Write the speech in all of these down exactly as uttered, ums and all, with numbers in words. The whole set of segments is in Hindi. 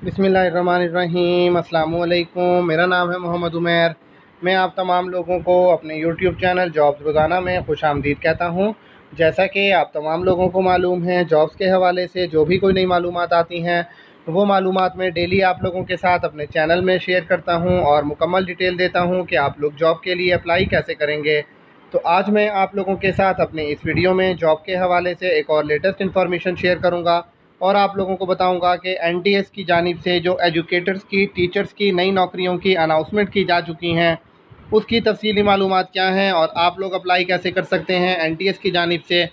बिस्मिल्लाहिर्रहमानिर्रहीम। अस्सलामु अलैकुम। मेरा नाम है मोहम्मद उमैर। मैं आप तमाम लोगों को अपने यूट्यूब चैनल जॉब्स रोज़ाना में खुश आमदीद कहता हूँ। जैसा कि आप तमाम लोगों को मालूम है, जॉब्स के हवाले से जो भी कोई नई मालूमात आती हैं वो मालूमात मैं डेली आप लोगों के साथ अपने चैनल में शेयर करता हूँ और मुकम्मल डिटेल देता हूँ कि आप लोग जॉब के लिए अप्लाई कैसे करेंगे। तो आज मैं आप लोगों के साथ अपने इस वीडियो में जॉब के हवाले से एक और लेटेस्ट इन्फॉर्मेशन शेयर करूँगा और आप लोगों को बताऊंगा कि एन टी एस की जानिब से जो एजुकेटर्स की, टीचर्स की नई नौकरियों की अनाउंसमेंट की जा चुकी हैं उसकी तफसीली मालूमात क्या हैं और आप लोग अप्लाई कैसे कर सकते हैं। एन टी एस की जानिब से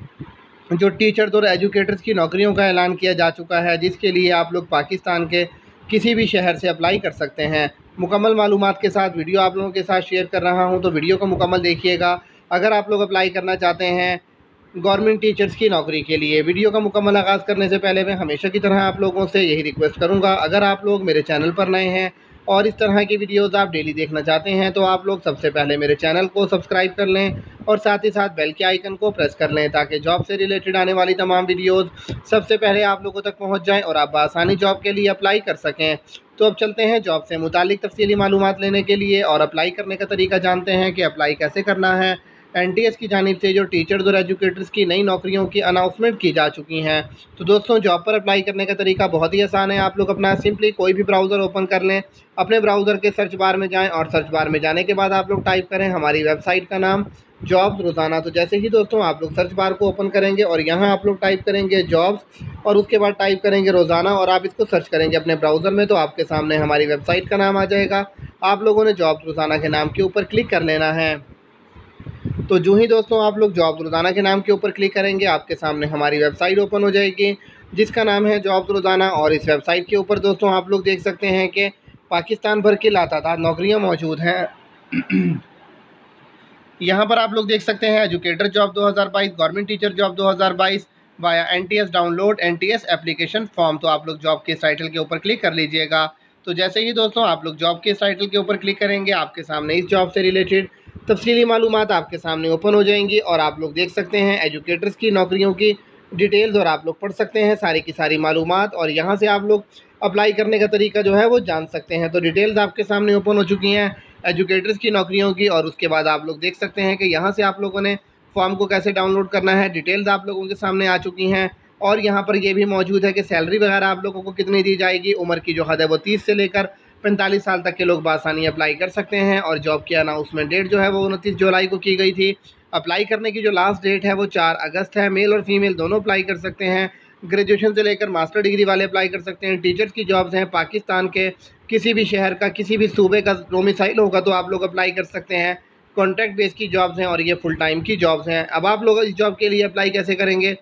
जो टीचर्स और एजुकेटर्स की नौकरियों का ऐलान किया जा चुका है, जिसके लिए आप लोग पाकिस्तान के किसी भी शहर से अप्लाई कर सकते हैं। मुकम्मल मालूमात के साथ वीडियो आप लोगों के साथ शेयर कर रहा हूं, तो वीडियो को मुकम्मल देखिएगा। अगर आप लोग अप्लाई करना चाहते हैं गवर्नमेंट टीचर्स की नौकरी के लिए। वीडियो का मुकम्मल आगाज़ करने से पहले मैं हमेशा की तरह आप लोगों से यही रिक्वेस्ट करूंगा, अगर आप लोग मेरे चैनल पर नए हैं और इस तरह की वीडियोस आप डेली देखना चाहते हैं तो आप लोग सबसे पहले मेरे चैनल को सब्सक्राइब कर लें और साथ ही साथ बेल के आइकन को प्रेस कर लें ताकि जॉब से रिलेटेड आने वाली तमाम वीडियोस सबसे पहले आप लोगों तक पहुंच जाएं और आप आसानी जॉब के लिए अप्लाई कर सकें। तो अब चलते हैं जॉब से मुतालिक तफसीली मालूमात लेने के लिए और अप्लाई करने का तरीका जानते हैं कि अप्लाई कैसे करना है। एन टी एस की जानिब से जो टीचर्स और एजुकेटर्स की नई नौकरियों की अनाउंसमेंट की जा चुकी हैं। तो दोस्तों, जॉब पर अप्लाई करने का तरीका बहुत ही आसान है। आप लोग अपना सिंपली कोई भी ब्राउज़र ओपन कर लें, अपने ब्राउज़र के सर्च बार में जाएं और सर्च बार में जाने के बाद आप लोग टाइप करें हमारी वेबसाइट का नाम जॉब्स रोज़ाना। तो जैसे ही दोस्तों आप लोग सर्च बार को ओपन करेंगे और यहाँ आप लोग टाइप करेंगे जॉब्स और उसके बाद टाइप करेंगे रोज़ाना और आप इसको सर्च करेंगे अपने ब्राउज़र में, तो आपके सामने हमारी वेबसाइट का नाम आ जाएगा। आप लोगों ने जॉब्स रोज़ाना के नाम के ऊपर क्लिक कर लेना है। तो जो ही दोस्तों आप लोग जॉब्स रोज़ाना के नाम के ऊपर क्लिक करेंगे आपके सामने हमारी वेबसाइट ओपन हो जाएगी जिसका नाम है जॉब्स रोज़ाना। और इस वेबसाइट के ऊपर दोस्तों आप लोग देख सकते हैं कि पाकिस्तान भर की लातादाद नौकरियां मौजूद हैं। यहाँ पर आप लोग देख सकते हैं एजुकेटर जॉब दो हज़ार बाईस, गवर्नमेंट टीचर जॉब दो हज़ार बाईस via N T S download N T S application form. तो आप लोग जॉब के टाइटल के ऊपर क्लिक कर लीजिएगा। तो जैसे ही दोस्तों आप लोग जॉब के टाइटल के ऊपर क्लिक करेंगे आपके सामने इस जॉब से रिलेटेड तफसीली मालूमात आपके सामने ओपन हो जाएंगी और आप लोग देख सकते हैं एजुकेटर्स की नौकरियों की डिटेल्स और आप लोग पढ़ सकते हैं सारी की सारी मालूमात और यहाँ से आप लोग अप्लाई करने का तरीका जो है वो जान सकते हैं। तो डिटेल्स आपके सामने ओपन हो चुकी हैं एजुकेटर्स की नौकरियों की और उसके बाद आप लोग देख सकते हैं कि यहाँ से आप लोगों ने फॉर्म को कैसे डाउनलोड करना है। डिटेल्स आप लोगों के सामने आ चुकी हैं और यहाँ पर ये भी मौजूद है कि सैलरी वगैरह आप लोगों को कितनी दी जाएगी। उम्र की जो हद है वो तीस से लेकर पैंतालीस साल तक के लोग बासानी अप्लाई कर सकते हैं और जॉब की अनाउंसमेंट डेट जो है वो उनतीस जुलाई को की गई थी। अप्लाई करने की जो लास्ट डेट है वो चार अगस्त है। मेल और फीमेल दोनों अप्लाई कर सकते हैं। ग्रेजुएशन से लेकर मास्टर डिग्री वाले अप्लाई कर सकते हैं। टीचर्स की जॉब्स हैं, पाकिस्तान के किसी भी शहर का किसी भी सूबे का डोमिसाइल होगा तो आप लोग अप्लाई कर सकते हैं। कॉन्ट्रैक्ट बेस की जॉब्स हैं और ये फुल टाइम की जॉब्स हैं। अब आप लोग इस जॉब के लिए अप्लाई कैसे करेंगे?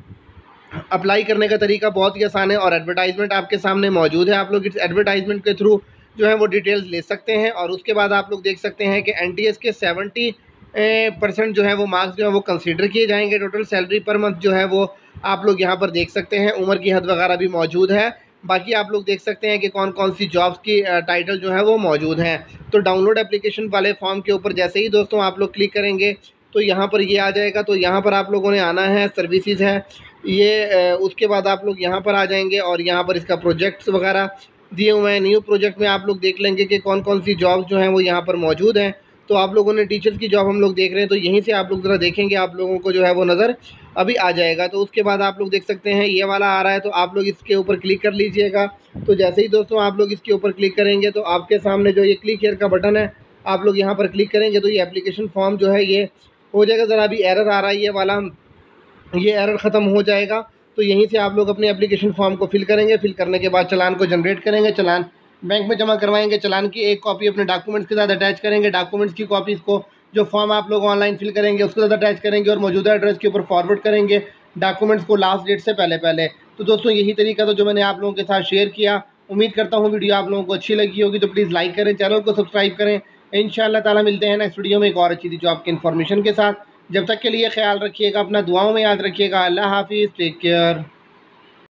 अप्लाई करने का तरीका बहुत ही आसान है और एडवर्टाइजमेंट आपके सामने मौजूद है। आप लोग इस एडवर्टाइजमेंट के थ्रू जो है वो डिटेल्स ले सकते हैं और उसके बाद आप लोग देख सकते हैं कि एन टी एस के सेवेंटी परसेंट जो है वो मार्क्स जो है वो कंसीडर किए जाएंगे। टोटल सैलरी पर मंथ जो है वो आप लोग यहाँ पर देख सकते हैं। उम्र की हद वगैरह भी मौजूद है। बाकी आप लोग देख सकते हैं कि कौन कौन सी जॉब्स की टाइटल जो है वो मौजूद हैं। तो डाउनलोड एप्लीकेशन वाले फॉर्म के ऊपर जैसे ही दोस्तों आप लोग क्लिक करेंगे तो यहाँ पर ये आ जाएगा। तो यहाँ पर आप लोगों ने आना है, सर्विसेज है ये, उसके बाद आप लोग यहाँ पर आ जाएंगे और यहाँ पर इसका प्रोजेक्ट्स वगैरह दिए हुए हैं। न्यू प्रोजेक्ट में आप लोग देख लेंगे कि कौन कौन सी जॉब्स जो हैं वो यहाँ पर मौजूद हैं। तो आप लोगों ने टीचर्स की जॉब हम लोग देख रहे हैं तो यहीं से आप लोग ज़रा देखेंगे, आप लोगों को जो है वो नज़र अभी आ जाएगा। तो उसके बाद आप लोग देख सकते हैं ये वाला आ रहा है तो आप लोग इसके ऊपर क्लिक कर लीजिएगा। तो जैसे ही दोस्तों आप लोग इसके ऊपर क्लिक करेंगे तो आपके सामने जो ये क्लिक हियर का बटन है आप लोग यहाँ पर क्लिक करेंगे तो ये एप्लीकेशन फॉर्म जो है ये हो जाएगा। ज़रा अभी एरर आ रहा है ये वाला, ये एरर ख़त्म हो जाएगा। तो यहीं से आप लोग अपने एप्लीकेशन फॉर्म को फिल करेंगे। फिल करने के बाद चालान को जनरेट करेंगे, चालान बैंक में जमा करवाएंगे। चालान की एक कॉपी अपने डॉक्यूमेंट्स के साथ अटैच करेंगे। डॉक्यूमेंट्स की कॉपीज़ को जो फॉर्म आप लोग ऑनलाइन फिल करेंगे उसके साथ अटैच करेंगे और मौजूदा एड्रेस के ऊपर फॉरवर्ड करेंगे डॉक्यूमेंट्स को लास्ट डेट से पहले पहले। तो दोस्तों यही तरीका तो जो मैंने आप लोगों के साथ शेयर किया। उम्मीद करता हूँ वीडियो आप लोगों को अच्छी लगी होगी। तो प्लीज़ लाइक करें, चैनल को सब्सक्राइब करें। इंशाअल्लाह ताला मिलते हैं नेक्स्ट वीडियो में एक और अच्छी सी जॉब की इन्फॉर्मेशन के साथ। जब तक के लिए ख्याल रखिएगा, अपना दुआओं में याद रखिएगा। अल्लाह हाफिज़, टेक केयर।